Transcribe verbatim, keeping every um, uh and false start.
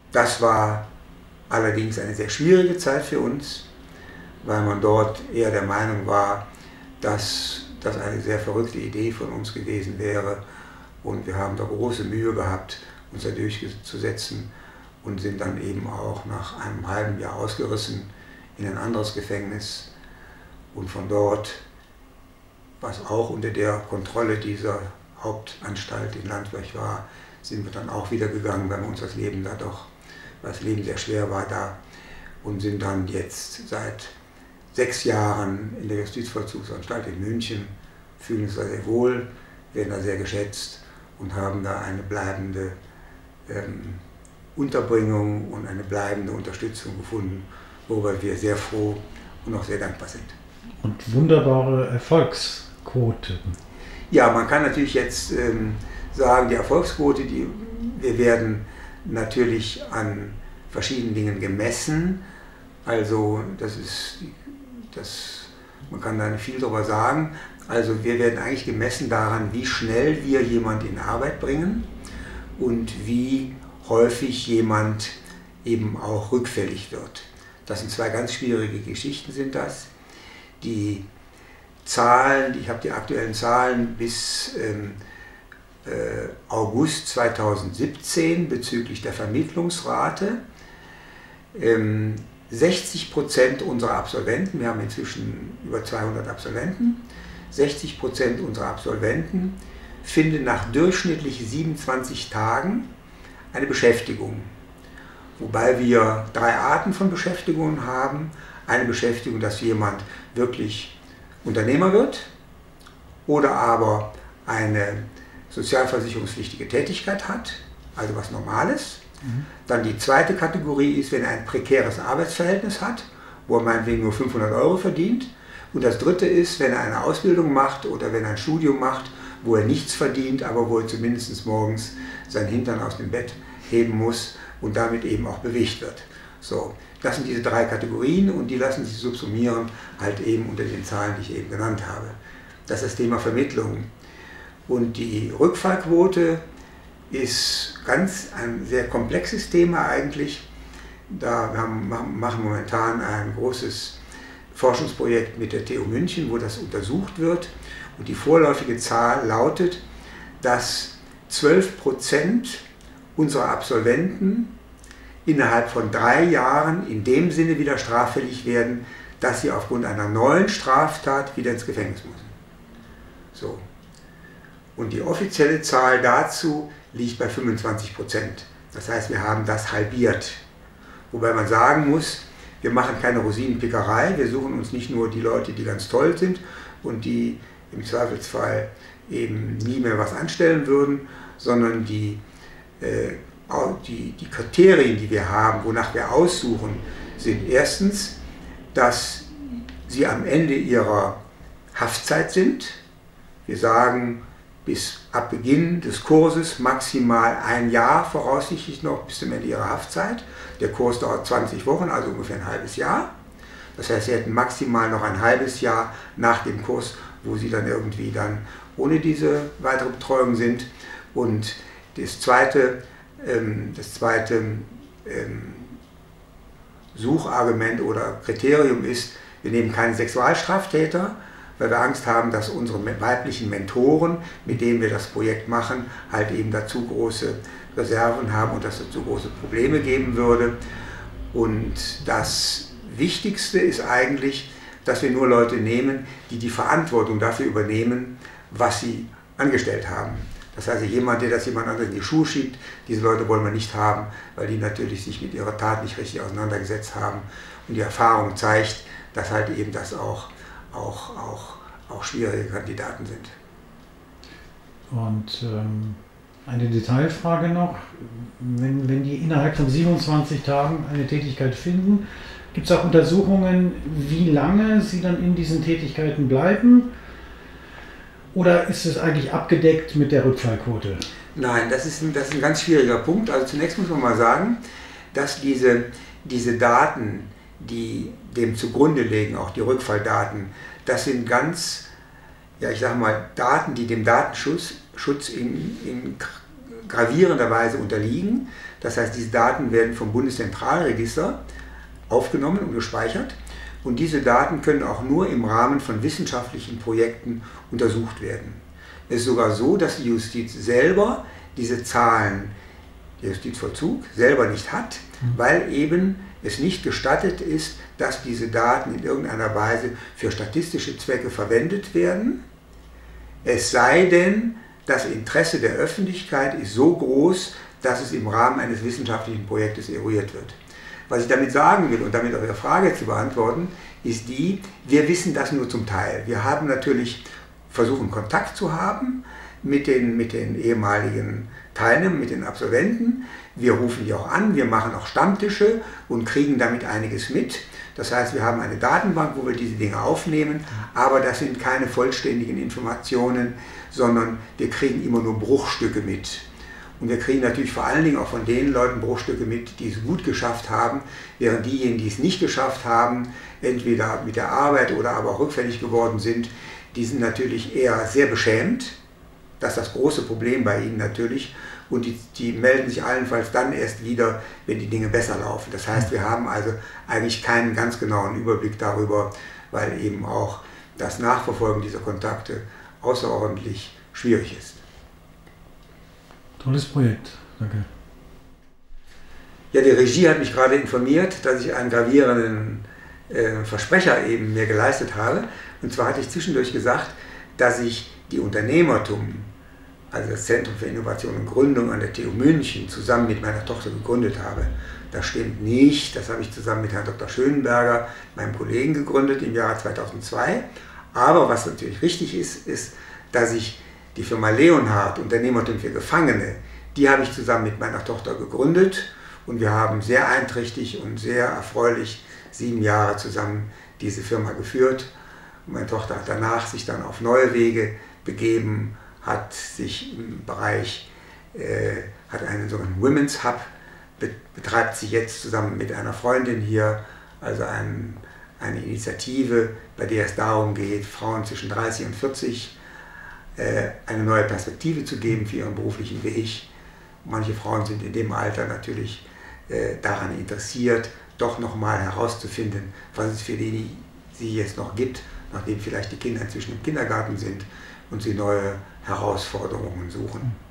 Das war allerdings eine sehr schwierige Zeit für uns, weil man dort eher der Meinung war, dass das eine sehr verrückte Idee von uns gewesen wäre. Und wir haben da große Mühe gehabt, uns da durchzusetzen und sind dann eben auch nach einem halben Jahr ausgerissen in ein anderes Gefängnis. Und von dort, was auch unter der Kontrolle dieser Hauptanstalt in Landwig war, sind wir dann auch wieder gegangen, weil uns das Leben da doch, weil das Leben sehr schwer war da, und sind dann jetzt seit sechs Jahren in der Justizvollzugsanstalt in München, fühlen uns da sehr wohl, werden da sehr geschätzt und haben da eine bleibende ähm, Unterbringung und eine bleibende Unterstützung gefunden, worüber wir sehr froh und auch sehr dankbar sind. Und wunderbare Erfolgsquote. Ja, man kann natürlich jetzt ähm, sagen, die Erfolgsquote, die, wir werden natürlich an verschiedenen Dingen gemessen. Also das ist, das, man kann da nicht viel darüber sagen. Also wir werden eigentlich gemessen daran, wie schnell wir jemand in Arbeit bringen und wie häufig jemand eben auch rückfällig wird. Das sind zwei ganz schwierige Geschichten, sind das. Die Zahlen, ich habe die aktuellen Zahlen bis ähm, äh, August zweitausendsiebzehn bezüglich der Vermittlungsrate. Ähm, sechzig Prozent unserer Absolventen, wir haben inzwischen über zweihundert Absolventen, sechzig Prozent unserer Absolventen finden nach durchschnittlich siebenundzwanzig Tagen eine Beschäftigung. Wobei wir drei Arten von Beschäftigungen haben. Eine Beschäftigung, dass jemand wirklich Unternehmer wird oder aber eine sozialversicherungspflichtige Tätigkeit hat, also was Normales. Mhm. Dann die zweite Kategorie ist, wenn er ein prekäres Arbeitsverhältnis hat, wo er meinetwegen nur fünfhundert Euro verdient. Und das dritte ist, wenn er eine Ausbildung macht oder wenn er ein Studium macht, wo er nichts verdient, aber wo er zumindest morgens sein Hintern aus dem Bett heben muss und damit eben auch bewegt wird. So, das sind diese drei Kategorien und die lassen sich subsumieren halt eben unter den Zahlen, die ich eben genannt habe. Das ist das Thema Vermittlung. Und die Rückfallquote ist ganz ein sehr komplexes Thema eigentlich. Da wir haben, machen momentan ein großes Forschungsprojekt mit der T U München, wo das untersucht wird. Und die vorläufige Zahl lautet, dass zwölf Prozent unserer Absolventen innerhalb von drei Jahren in dem Sinne wieder straffällig werden, dass sie aufgrund einer neuen Straftat wieder ins Gefängnis müssen. So. Und die offizielle Zahl dazu liegt bei fünfundzwanzig Prozent. Das heißt, wir haben das halbiert. Wobei man sagen muss, wir machen keine Rosinenpickerei, wir suchen uns nicht nur die Leute, die ganz toll sind und die im Zweifelsfall eben nie mehr was anstellen würden, sondern die, äh, die, die Kriterien, die wir haben, wonach wir aussuchen, sind erstens, dass sie am Ende ihrer Haftzeit sind. Wir sagen, bis ab Beginn des Kurses maximal ein Jahr voraussichtlich noch bis zum Ende ihrer Haftzeit. Der Kurs dauert zwanzig Wochen, also ungefähr ein halbes Jahr. Das heißt, sie hätten maximal noch ein halbes Jahr nach dem Kurs, wo sie dann irgendwie dann ohne diese weitere Betreuung sind. Und das zweite, ähm, das zweite ähm, Suchargument oder Kriterium ist, wir nehmen keine Sexualstraftäter, weil wir Angst haben, dass unsere weiblichen Mentoren, mit denen wir das Projekt machen, halt eben dazu große Reserven haben und dass es dazu große Probleme geben würde. Und das Wichtigste ist eigentlich, dass wir nur Leute nehmen, die die Verantwortung dafür übernehmen, was sie angestellt haben. Das heißt, jemand, der das jemand anderes in die Schuhe schiebt, diese Leute wollen wir nicht haben, weil die natürlich sich mit ihrer Tat nicht richtig auseinandergesetzt haben. Und die Erfahrung zeigt, dass halt eben das auch Auch, auch, auch schwierige Kandidaten sind. Und ähm, eine Detailfrage noch, wenn, wenn die innerhalb von siebenundzwanzig Tagen eine Tätigkeit finden, gibt es auch Untersuchungen, wie lange sie dann in diesen Tätigkeiten bleiben? Oder ist es eigentlich abgedeckt mit der Rückfallquote? Nein, das ist ein, das ist ein ganz schwieriger Punkt. Also zunächst muss man mal sagen, dass diese, diese Daten, die dem zugrunde liegen, auch die Rückfalldaten, das sind ganz, ja ich sage mal, Daten, die dem Datenschutz Schutz in, in gravierenderweise unterliegen. Das heißt, diese Daten werden vom Bundeszentralregister aufgenommen und gespeichert. Und diese Daten können auch nur im Rahmen von wissenschaftlichen Projekten untersucht werden. Es ist sogar so, dass die Justiz selber diese Zahlen, der Justizvollzug selber nicht hat, weil eben es nicht gestattet ist, dass diese Daten in irgendeiner Weise für statistische Zwecke verwendet werden. Es sei denn, das Interesse der Öffentlichkeit ist so groß, dass es im Rahmen eines wissenschaftlichen Projektes eruiert wird. Was ich damit sagen will, und damit eure Frage zu beantworten, ist die, wir wissen das nur zum Teil. Wir haben natürlich versuchen, Kontakt zu haben mit den, mit den ehemaligen Teilnehmern, mit den Absolventen. Wir rufen die auch an, wir machen auch Stammtische und kriegen damit einiges mit. Das heißt, wir haben eine Datenbank, wo wir diese Dinge aufnehmen, aber das sind keine vollständigen Informationen, sondern wir kriegen immer nur Bruchstücke mit. Und wir kriegen natürlich vor allen Dingen auch von den Leuten Bruchstücke mit, die es gut geschafft haben, während diejenigen, die es nicht geschafft haben, entweder mit der Arbeit oder aber auch rückfällig geworden sind, die sind natürlich eher sehr beschämt. Das ist das große Problem bei ihnen natürlich. Und die, die melden sich allenfalls dann erst wieder, wenn die Dinge besser laufen. Das heißt, wir haben also eigentlich keinen ganz genauen Überblick darüber, weil eben auch das Nachverfolgen dieser Kontakte außerordentlich schwierig ist. Tolles Projekt, danke. Ja, die Regie hat mich gerade informiert, dass ich einen gravierenden äh, Versprecher eben mir geleistet habe. Und zwar hatte ich zwischendurch gesagt, dass ich die Unternehmertum, also das Zentrum für Innovation und Gründung an der T U München, zusammen mit meiner Tochter gegründet habe. Das stimmt nicht, das habe ich zusammen mit Herrn Doktor Schönenberger, meinem Kollegen, gegründet im Jahre zweitausendzwei. Aber was natürlich richtig ist, ist, dass ich die Firma Leonhard, Unternehmertum für Gefangene, die habe ich zusammen mit meiner Tochter gegründet und wir haben sehr einträchtig und sehr erfreulich sieben Jahre zusammen diese Firma geführt. Und meine Tochter hat danach sich dann auf neue Wege begeben, hat sich im Bereich, äh, hat einen sogenannten Women's Hub, betreibt sie jetzt zusammen mit einer Freundin hier, also ein, eine Initiative, bei der es darum geht, Frauen zwischen dreißig und vierzig äh, eine neue Perspektive zu geben für ihren beruflichen Weg. Manche Frauen sind in dem Alter natürlich äh, daran interessiert, doch nochmal herauszufinden, was es für die sie jetzt noch gibt, nachdem vielleicht die Kinder inzwischen im Kindergarten sind und sie neue Herausforderungen suchen.